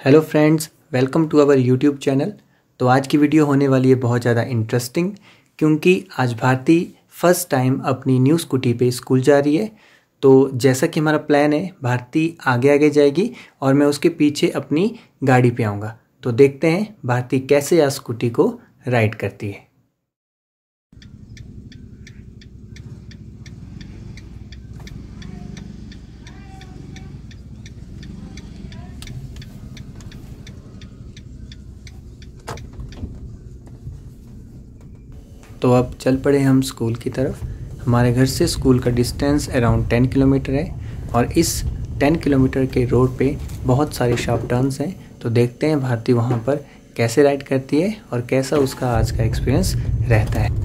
Hello friends, welcome to our YouTube channel. तो आज की वीडियो होने वाली है बहुत ज़्यादा इंटरेस्टिंग, क्योंकि आज भारती फर्स्ट टाइम अपनी न्यू स्कूटी पे स्कूल जा रही है। तो जैसा कि हमारा प्लान है, भारती आगे आगे जाएगी और मैं उसके पीछे अपनी गाड़ी पे आऊँगा। तो देखते हैं भारती कैसे आज स्कूटी को राइड करती है। तो अब चल पड़े हम स्कूल की तरफ। हमारे घर से स्कूल का डिस्टेंस अराउंड 10 किलोमीटर है और इस 10 किलोमीटर के रोड पे बहुत सारे शार्प टर्न्स हैं। तो देखते हैं भारती वहाँ पर कैसे राइड करती है और कैसा उसका आज का एक्सपीरियंस रहता है।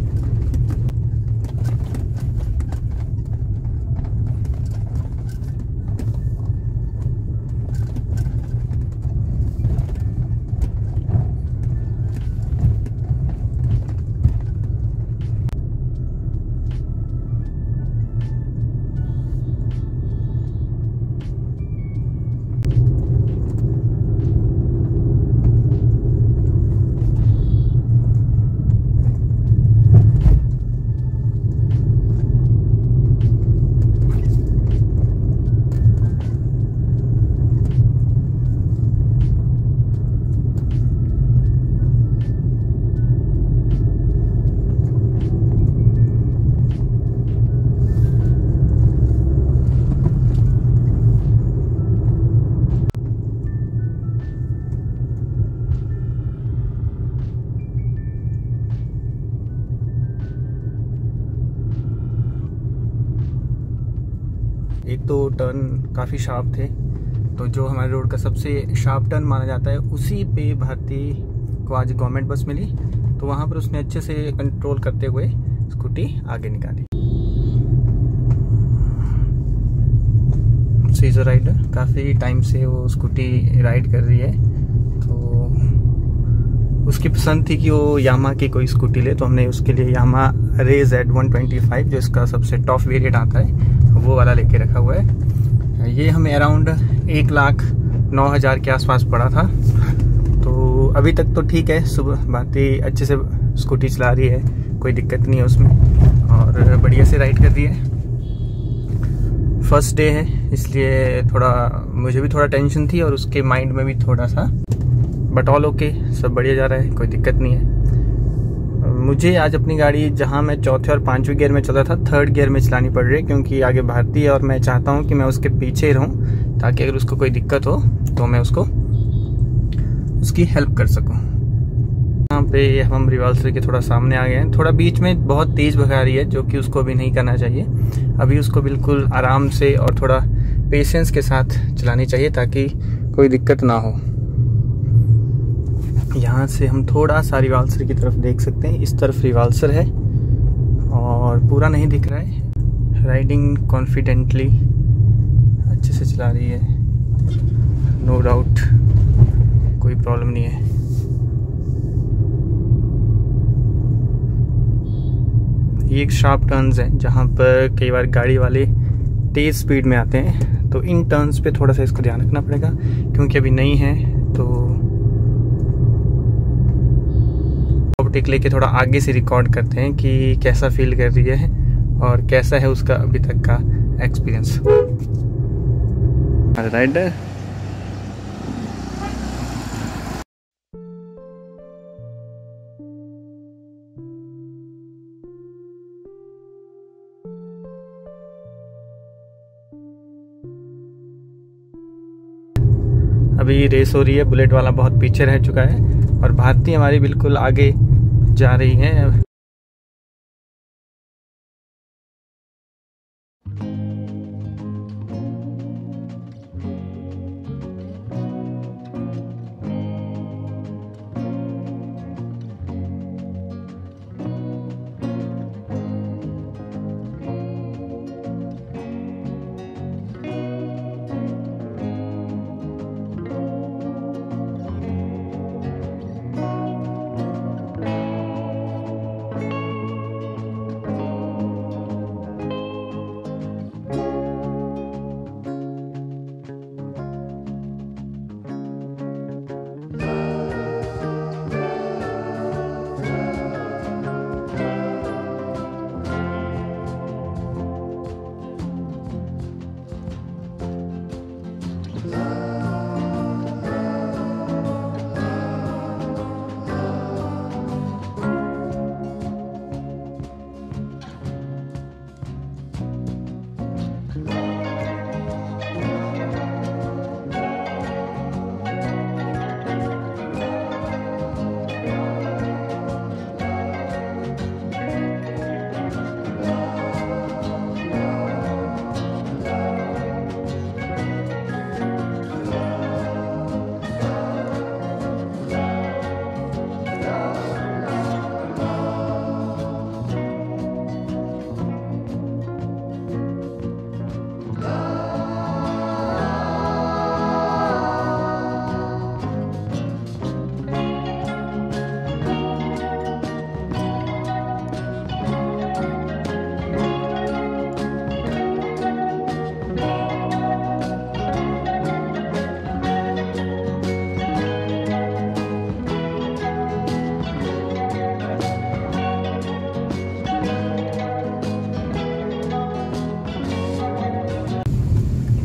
एक तो टर्न काफ़ी शार्प थे, तो जो हमारे रोड का सबसे शार्प टर्न माना जाता है उसी पे भारती को आज गवर्नमेंट बस मिली। तो वहाँ पर उसने अच्छे से कंट्रोल करते हुए स्कूटी आगे निकाली। सीजर राइडर काफ़ी टाइम से वो स्कूटी राइड कर रही है, तो उसकी पसंद थी कि वो यामा की कोई स्कूटी ले। तो हमने उसके लिए यामा रे Z125 जो इसका सबसे टॉप वेरिएंट आता है वो वाला लेके रखा हुआ है। ये हमें अराउंड 1,09,000 के आसपास पड़ा था। तो अभी तक तो ठीक है, सुबह भारती अच्छे से स्कूटी चला रही है, कोई दिक्कत नहीं है उसमें और बढ़िया से राइड कर रही है। फर्स्ट डे है इसलिए मुझे भी थोड़ा टेंशन थी और उसके माइंड में भी थोड़ा सा, बट ऑल ओके, सब बढ़िया जा रहा है, कोई दिक्कत नहीं है। मुझे आज अपनी गाड़ी जहां मैं चौथे और पांचवें गियर में चल रहा था, थर्ड गियर में चलानी पड़ रही है, क्योंकि आगे भारती है और मैं चाहता हूं कि मैं उसके पीछे ही रहूं, ताकि अगर उसको कोई दिक्कत हो तो मैं उसकी हेल्प कर सकूं। यहाँ पे हम रिवाल्सर के थोड़ा सामने आ गए हैं। थोड़ा बीच में बहुत तेज भगा रही है, जो कि उसको अभी नहीं करना चाहिए। अभी उसको बिल्कुल आराम से और थोड़ा पेशेंस के साथ चलानी चाहिए ताकि कोई दिक्कत ना हो। यहाँ से हम थोड़ा सा रिवाल्सर की तरफ देख सकते हैं। इस तरफ रिवाल्सर है और पूरा नहीं दिख रहा है। राइडिंग कॉन्फिडेंटली अच्छे से चला रही है, नो डाउट, कोई प्रॉब्लम नहीं है। ये एक शार्प टर्न्स है जहाँ पर कई बार गाड़ी वाले तेज स्पीड में आते हैं, तो इन टर्न्स पे थोड़ा सा इसको ध्यान रखना पड़ेगा, क्योंकि अभी नहीं है। तो टेक लेके थोड़ा आगे से रिकॉर्ड करते हैं कि कैसा फील कर रही है और कैसा है उसका अभी तक का एक्सपीरियंस। राइडर अभी रेस हो रही है, बुलेट वाला बहुत पीछे रह चुका है और भारती हमारी बिल्कुल आगे जा रही है।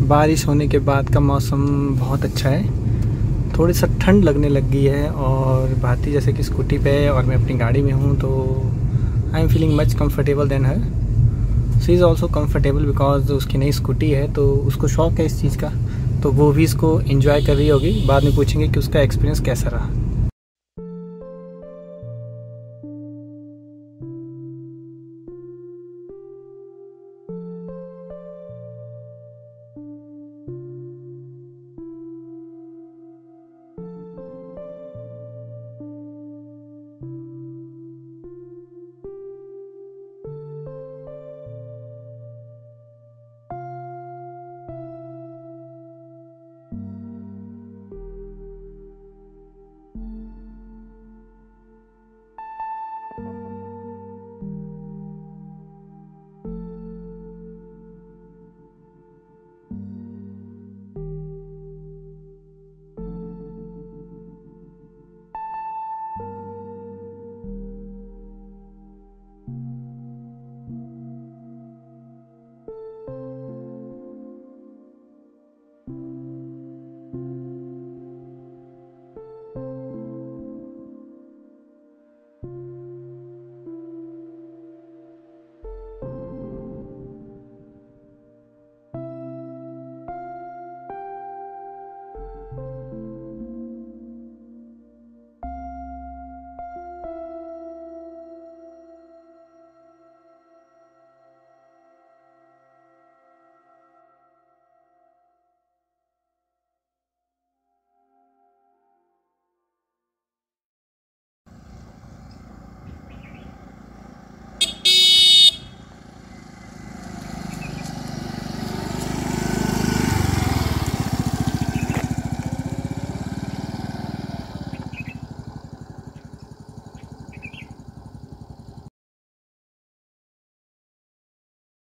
बारिश होने के बाद का मौसम बहुत अच्छा है। थोड़ी सा ठंड लगने लग गई है और भारती जैसे कि स्कूटी पे है और मैं अपनी गाड़ी में हूँ, तो I am feeling much comfortable than her. She is also comfortable because उसकी नई स्कूटी है, तो उसको शौक है इस चीज़ का, तो वो भी इसको एंजॉय कर रही होगी। बाद में पूछेंगे कि उसका एक्सपीरियंस कैसा रहा।